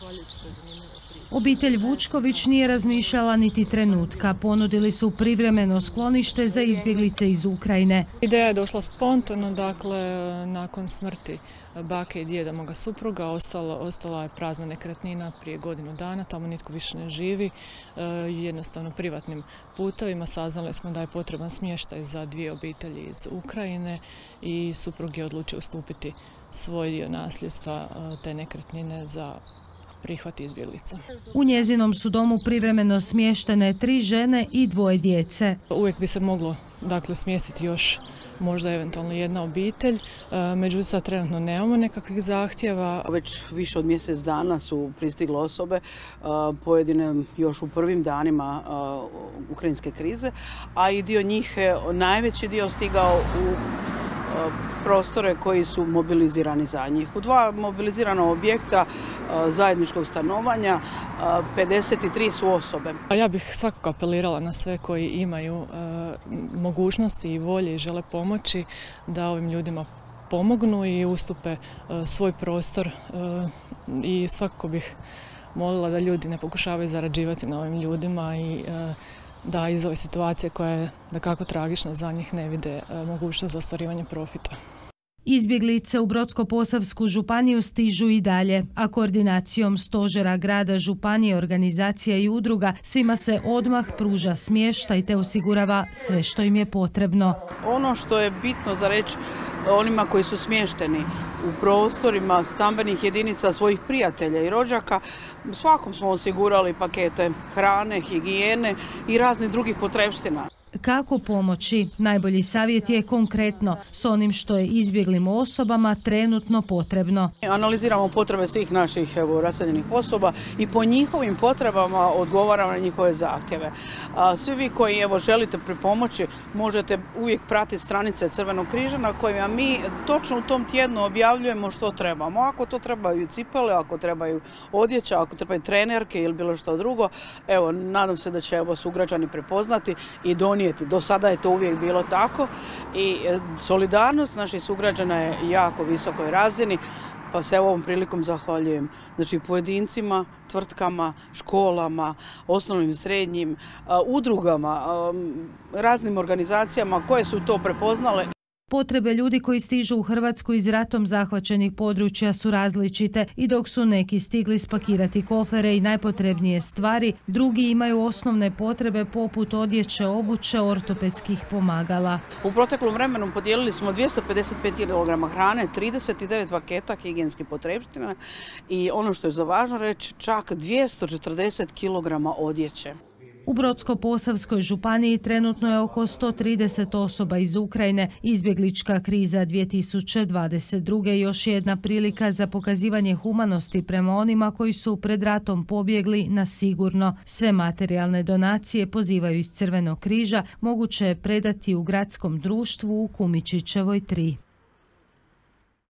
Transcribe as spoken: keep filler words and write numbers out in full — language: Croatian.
Obitelj Vučković nije razmišljala niti trenutka. Ponudili su privremeno sklonište za izbjeglice iz Ukrajine. Ideja je došla spontano, dakle, nakon smrti bake i djeda moga supruga ostala, ostala je prazna nekretnina prije godinu dana, tamo nitko više ne živi. Jednostavno privatnim putovima saznali smo da je potreban smještaj za dvije obitelji iz Ukrajine i suprug je odlučio ustupiti svoj dio nasljedstva te nekretnine za prihvat izbjeglica. U njezinom su domu privremeno smještene tri žene i dvoje djece. Uvijek bi se moglo, dakle, smjestiti još možda eventualno jedna obitelj, međutim sad trenutno nemamo nekakvih zahtjeva. Već više od mjesec dana su pristigle osobe, pojedine još u prvim danima ukrajinske krize, a i dio njih, najveći dio stigao u prostore koji su mobilizirani za njih. U dva mobilizirana objekta zajedničkog stanovanja pedeset tri su osobe. Ja bih svakako apelirala na sve koji imaju mogućnosti i volje i žele pomoći da ovim ljudima pomognu i ustupe svoj prostor i svakako bih molila da ljudi ne pokušavaju zarađivati na ovim ljudima i da iz ove situacije koja je dakako tragična za njih ne vide mogućnost za ostvarivanje profita. Izbjeglice u Brodsko-posavsku županiju stižu i dalje, a koordinacijom stožera grada, županije, organizacija i udruga svima se odmah pruža smještaj te osigurava sve što im je potrebno. Ono što je bitno za reći onima koji su smješteni u prostorima stambenih jedinica svojih prijatelja i rođaka, svakom smo osigurali pakete hrane, higijene i raznih drugih potrepština. Kako pomoći? Najbolji savjet je konkretno s onim što je izbjeglim osobama trenutno potrebno. Analiziramo potrebe svih naših evo, raseljenih osoba i po njihovim potrebama odgovaramo na njihove zahtjeve. A, svi vi koji evo, želite pripomoći možete uvijek pratiti stranice Crvenog križa na kojima mi točno u tom tjednu objavljujemo što trebamo. Ako to trebaju cipele, ako trebaju odjeća, ako trebaju trenerke ili bilo što drugo, evo, nadam se da će evo, sugrađani prepoznati i donijeti. Do sada je to uvijek bilo tako i solidarnost naših sugrađana je jako visokoj razini, pa se ovom prilikom zahvaljujem znači, pojedincima, tvrtkama, školama, osnovnim i srednjim, udrugama, raznim organizacijama koje su to prepoznale. Potrebe ljudi koji stižu u Hrvatsku iz ratom zahvaćenih područja su različite i dok su neki stigli spakirati kofere i najpotrebnije stvari, drugi imaju osnovne potrebe poput odjeće, obuće, ortopedskih pomagala. U proteklom vremenu podijelili smo dvjesto pedeset pet kilograma hrane, trideset devet paketa higijenskih potrepština i ono što je za važno reći, čak dvjesto četrdeset kilograma odjeće. U Brodsko-posavskoj županiji trenutno je oko sto trideset osoba iz Ukrajine. Izbjeglička kriza dvije tisuće dvadeset druge još jedna prilika za pokazivanje humanosti prema onima koji su pred ratom pobjegli na sigurno. Sve materijalne donacije, pozivaju iz Crvenog križa, moguće je predati u gradskom društvu u Kumičićevoj tri.